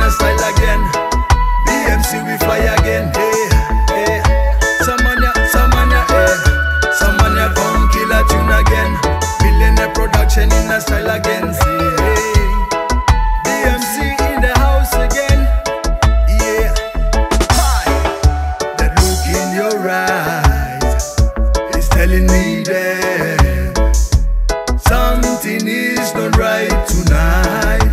a style again. BMC we fly again. Hey, hey. Samanya, hey. Samanya come kill a tune again. Millionaire production in a style again. See, hey. BMC in the house again. Yeah. Hi. That look in your eyes is telling me that something is not right tonight.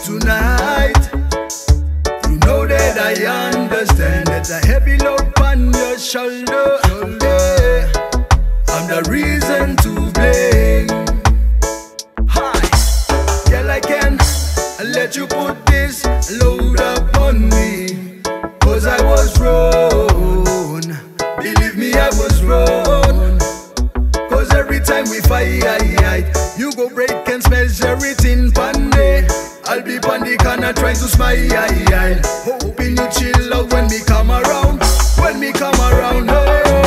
You know that I understand. That's a heavy load on your shoulder. Yeah. I'm the reason to blame. Hi, girl, I can let you put this load up on me, 'cause I was wrong. Believe me, I was wrong. 'Cause every time we fight, you go break and smash everything pandy. I'll be on the corner trying to smile, hoping you chill out when me come around. When me come around, oh,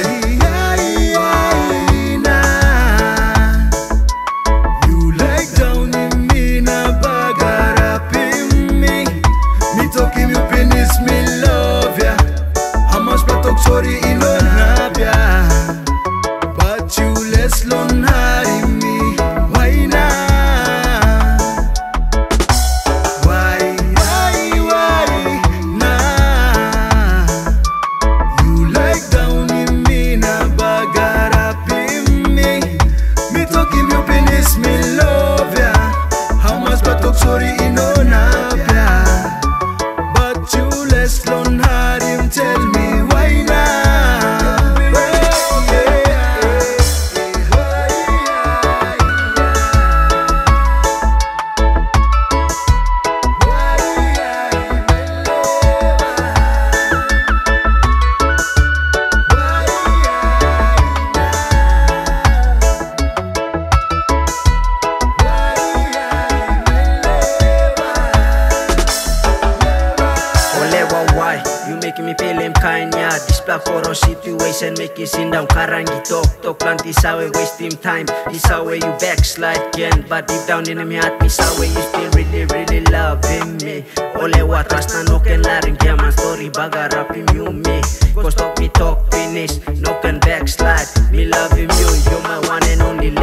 nah. You like down in me, na bagar up in me. Me talking you penis, me love ya. I must be talk sorry in ya. But you less lon hide me. Why not? Sorry, but you less lon hard him. Tell me why now? You making me feel him kind, yeah. This black horror situation make you sit down, karangi talk plan. This how we waste him time. This how way you backslide again. But deep down in my heart, this how way you still really loving me. Ole wa trust na no can laring kya man story baga rap him you me. 'Cause talk me talk finish, no can backslide. Me love him you, you're my one and only